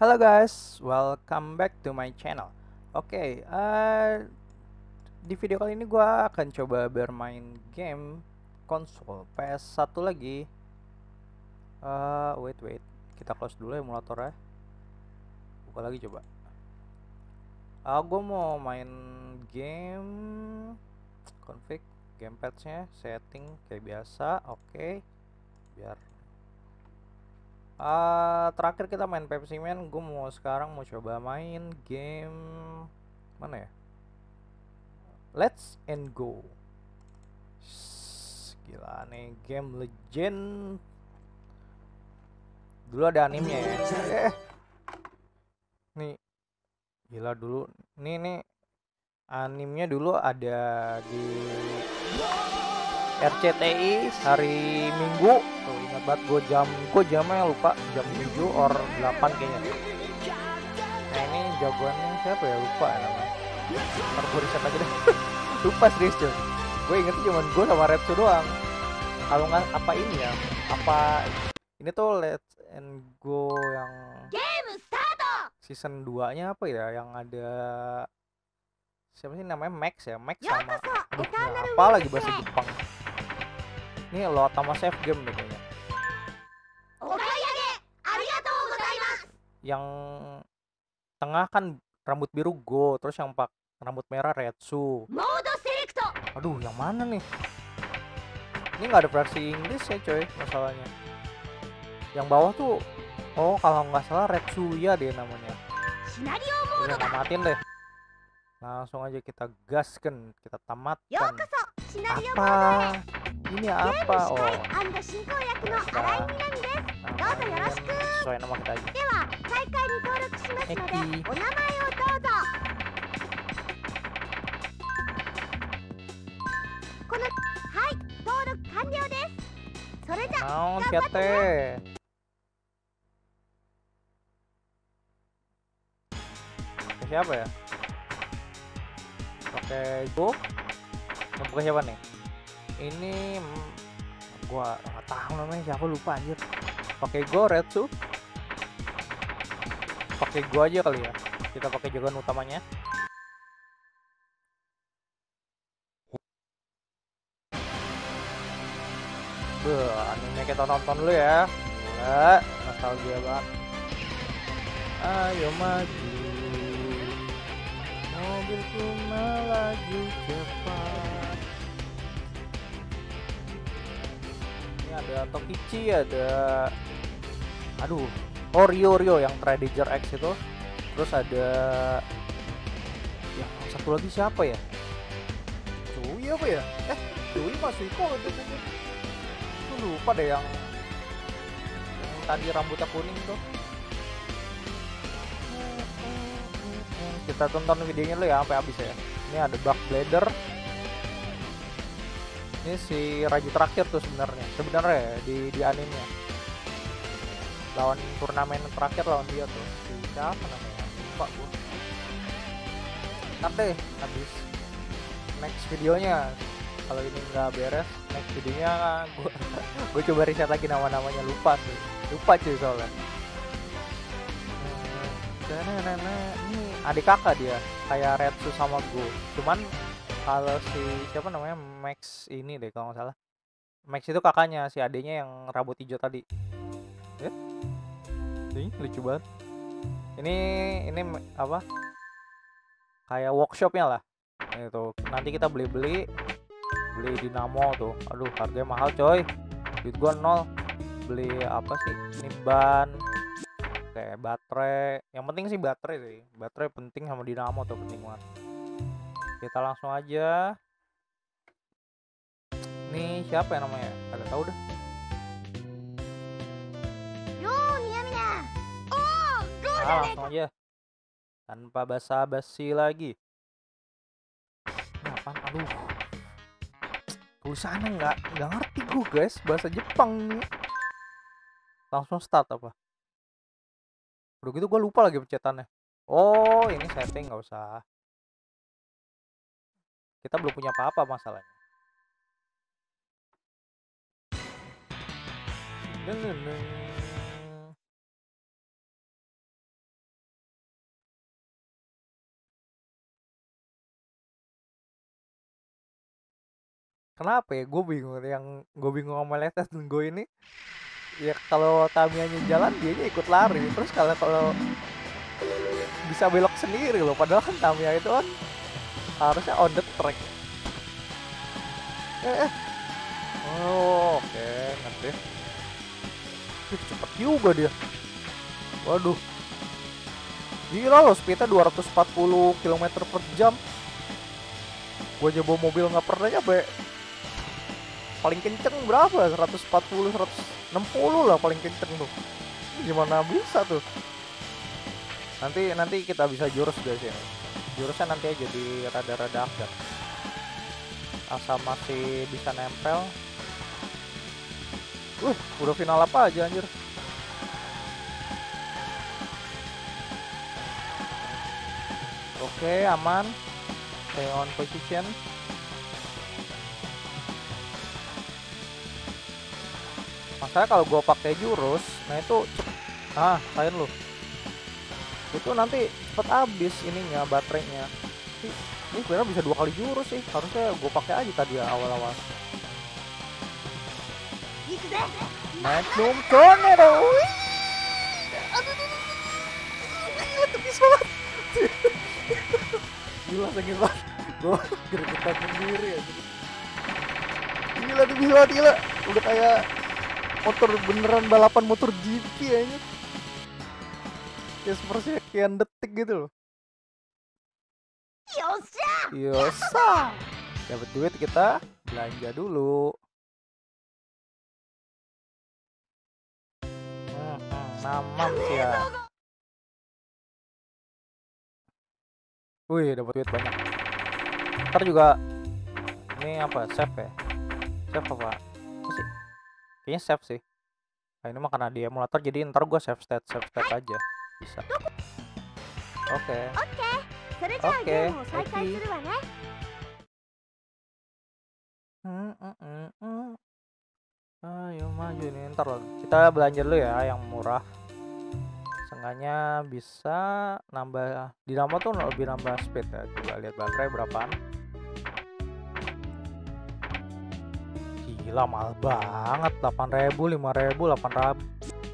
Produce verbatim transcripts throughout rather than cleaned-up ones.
Halo guys, welcome back to my channel. Oke, eh, di video kali ini gue akan coba bermain game konsol P S satu lagi. Eh, wait wait, kita close dulu emulatornya. Buka lagi coba. Ah, gue mau main game config gamepadsnya, setting kayak biasa. Oke, biar Ah, terakhir kita main Pepsi Man, gue mau sekarang mau coba main game mana ya? Let's and Go. Shhh, gila nih game legend. Dulu ada animenya ya. Eh, nih gila dulu. Nih nih animenya dulu ada di R C T I hari Minggu. Tuh ingat banget gue jam gue jamnya lupa jam tujuh or delapan kayaknya. Nah ini jagoannya siapa ya, lupa ya namanya. Ntar gue riset aja deh. Lupa serius cuy. Gue ingetnya cuma gue sama Retsu doang. Kalau nggak apa ini ya, apa ini tuh Let's and Go yang season dua nya apa ya, yang ada siapa sih namanya, Max ya, Max sama aduh nggak apa lagi bahasa Jepang. Ini lo sama save game deh kayaknya. Yang tengah kan rambut biru Go, terus yang pak rambut merah Retsu. Aduh yang mana nih? Ini nggak ada versi Inggris ya coy masalahnya. Yang bawah tuh, oh kalau nggak salah Retsuya deh namanya. Udah tamatin deh. Langsung aja kita gaskan, kita tamatkan. Apa? Ini apa? Oh. Namain sesuai nama kita aja. Eki. Naon sia teh? Siapa ya? Oke, Go. Yang bukan siapa nih? Ini mm, gua nggak tahu namanya siapa, lupa anjir. Pakai Go Retsu. Pakai Go aja kali ya. Kita pakai jagoan utamanya. Beuh, anime kita nonton dulu ya. Gila, nostalgia banget. Ayo maju, mobilku melaju cepat. Ini ada Tokichi, ada aduh, oh Rio Rio yang Tradeger X itu. Terus ada yang satu lagi siapa ya? Cui apa ya? Eh, Cui masih kok itu. Lupa deh yang, yang tadi rambutnya kuning tuh. Kita tonton videonya dulu ya sampai habis ya. Ini ada Bug Blader. Ini si raja terakhir tuh sebenarnya. Sebenarnya ya, di di animenya. Lawan turnamen terakhir lawan dia tuh. Si siapa namanya? Lupa gua. Ntar deh habis next videonya. Kalau ini nggak beres, next videonya gue gue coba riset lagi nama-namanya, lupa tuh, lupa cuy soalnya. Hmm, ini adik kakak dia, kayak Retsu sama Go. Cuman kalau si siapa namanya Max ini deh kalau nggak salah. Max itu kakaknya, si adiknya yang rambut hijau tadi. Ya, ini lucu banget. Ini ini apa? Kayak workshopnya lah. Itu nanti kita beli-beli. Beli dinamo tuh, aduh harganya mahal coy, duit gua nol. Beli apa sih, ini ban, kayak baterai, yang penting sih baterai sih, baterai penting sama dinamo tuh penting banget. Kita langsung aja. Nih siapa ya namanya, ada tahu dah. Nah, langsung aja tanpa basa-basi lagi. Ini apaan, aduh tulisannya nggak nggak ngerti gue guys, bahasa Jepang nih. Langsung start apa, udah gitu gue lupa lagi pencetannya. Oh ini setting, nggak usah, kita belum punya apa-apa masalahnya. kenapa ya? Gue bingung. Yang gue bingung sama Let's Go ini, ya kalau Tamiya-nya jalan dianya ikut lari. Terus kalau kalau bisa belok sendiri loh, padahal kan Tamiya itu kan harusnya on the track. Eh, eh. Oh, oke, okay. Ngerti. Ih, cepet juga dia. Waduh. Gila loh, speednya dua ratus empat puluh kilometer per jam. Gue aja bawa mobil nggak pernah nyampe. Paling kenceng berapa? seratus empat puluh, seratus enam puluh lah paling kenceng tuh. Gimana bisa tuh? Nanti nanti kita bisa jurus guys ya. Jurusnya nanti aja di rada-rada akhir. Asal masih bisa nempel. Uh, udah final apa aja anjir. Oke, aman. Stay on position. Masalahnya kalau gue pakai jurus, nah itu ah, lain lu. Itu nanti cepet habis ininya baterainya. Ini sebenarnya bisa dua kali jurus sih. Harusnya gue pakai aja tadi ya awal-awal. Magnum Tornado. Tepis banget. Gila sakit banget. Gue gergetan sendiri aja. Gila tepis banget gila. Udah kayak motor beneran balapan motor G P aja. Ya seperti sekian detik gitu loh. Yosa. Yosa. Dapat duit kita belanja dulu. Hmm, namam sih ya. Wih, dapat duit banyak. Ntar juga ini apa? Save ya? Save apa? Apa sih? Kayaknya save sih. Nah, ini mah karena di emulator jadi ntar gue save state, save state aja. Bisa. Oke. Oke. Oke. Ayo maju nih, ntar loh. Kita belanja dulu ya yang murah. Seenggaknya bisa nambah dinamo tuh lebih nambah speed ya. Coba lihat baterai berapaan. Gila mahal banget, delapan ribu, lima ribu, delapan ribu.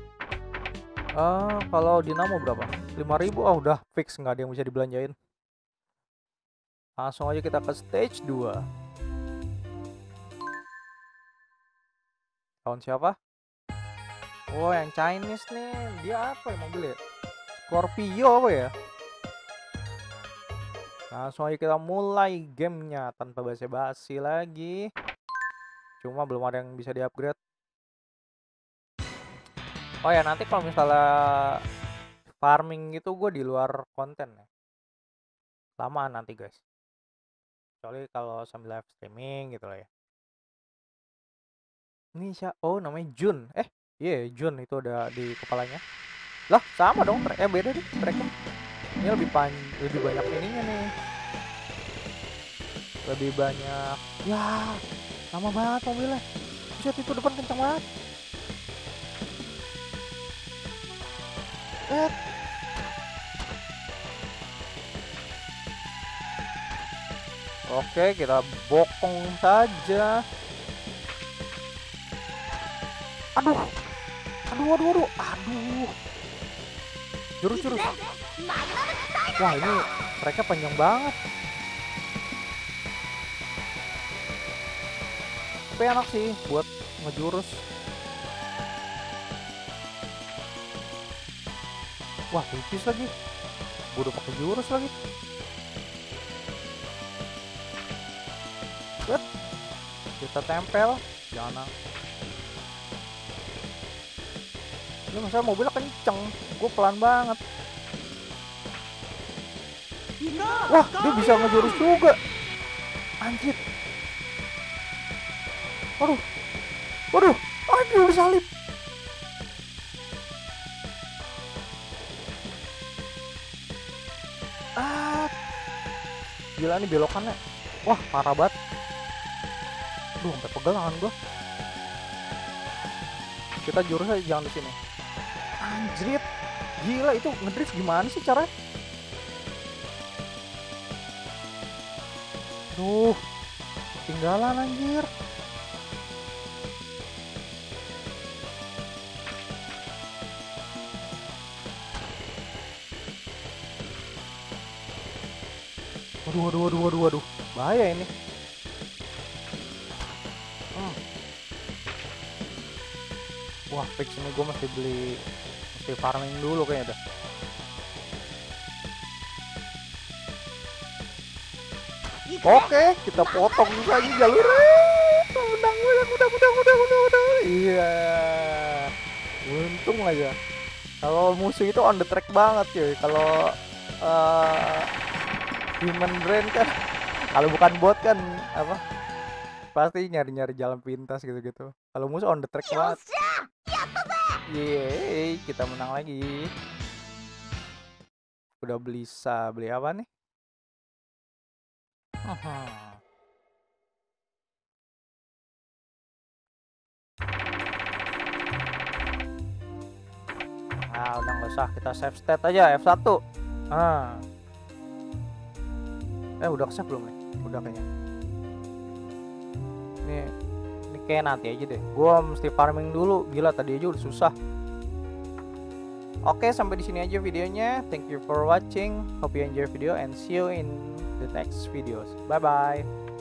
Uh, kalau dinamo berapa? lima ribu. Oh udah fix, nggak ada yang bisa dibelanjain. Langsung aja kita ke stage dua. Tahun siapa? Oh yang Chinese nih. Dia apa ya mobilnya? Scorpio apa ya? Langsung aja kita mulai gamenya tanpa basa-basi lagi. Cuma belum ada yang bisa di-upgrade. Oh ya nanti kalau misalnya farming gitu gue di luar konten ya. Lamaan nanti guys. Kecuali kalau sambil live streaming gitu lah ya. Ini siapa? Oh namanya Jun. Eh iya yeah, Jun itu ada di kepalanya. Lah sama dong. Eh beda deh mereka. Ini lebih pan lebih banyak ininya nih. Lebih banyak. Ya lama banget mobilnya. Buset itu depan kencang banget. Eh. Oke kita bokong saja. Aduh, aduh, aduh, aduh, aduh, jurus, jurus. Wah ini mereka panjang banget. Tapi enak sih buat ngejurus. Wah tipis lagi. Gue udah pakai jurus lagi. Set. Kita tempel, jangan. Ini masalah mobilnya kenceng, gue pelan banget. Wah, dia bisa ngejurus juga. Anjir. Waduh. Waduh, aduh bersalip. Ah. Gila nih belokannya. Wah, parah banget. Aduh, sampai pegel tangan gue. Kita jurusnya jangan di sini. Anjrit, gila itu ngedrift gimana sih caranya? Duh, ketinggalan anjir. Waduh, waduh, waduh, waduh, waduh. Bahaya ini. Hmm. Wah, fix ini gue mesti beli, mesti farming dulu kayaknya dah. Oke, kita potong lagi jalurnya. Menang, menang, menang, menang, menang, menang, menang. Iya. Untung aja. Kalau musuh itu on the track banget cuy. Kalau uh, human brain kan, kalau bukan bot kan apa? Pasti nyari-nyari jalan pintas gitu-gitu. Kalau musuh on the track banget. Yeay, kita menang lagi. Udah bisa beli apa nih? Nah, udah nggak usah, kita save state aja F satu. Nah. Eh, udah save belum nih? Udah kayaknya. Ini ini kayak nanti aja deh. Gua mesti farming dulu. Gila, tadi aja udah susah. Oke, sampai di sini aja videonya. Thank you for watching. Hope you enjoy video and see you in the next videos. Bye bye.